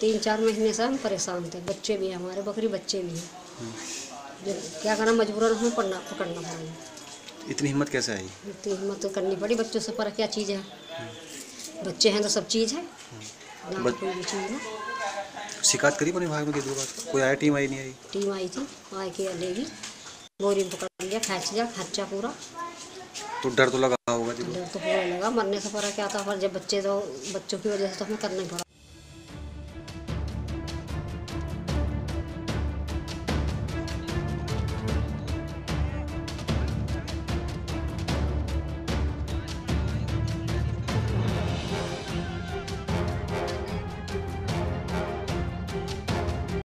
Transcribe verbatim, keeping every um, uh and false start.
तीन चार महीने से हम परेशान थे, बच्चे भी हैं हमारे, बकरी बच्चे भी हैं। जो क्या करना, मजबूरन हमें पढ़ना पकड़ना पड़ा। इतनी हिम्मत कैसे आई? इतनी हिम्मत तो करनी पड़ी, बच्चों से पर क्या चीज़ है, बच्चे हैं तो सब चीज़ है, ना बच... कोई भी चीज़ ना। शिकायत करी वन विभाग में? किसी बात कोई आया? टीम आई नहीं आई? टीम आई थी, आए के लेगी, बोरी में पकड़ लिया, खींच लिया खर्चा पूरा। तो डर तो लगा होगा? डर तो पूरा लगा, मरने से पर क्या था, पर जब बच्चे तो बच्चों की वजह से तो हमें करना ही पड़ा।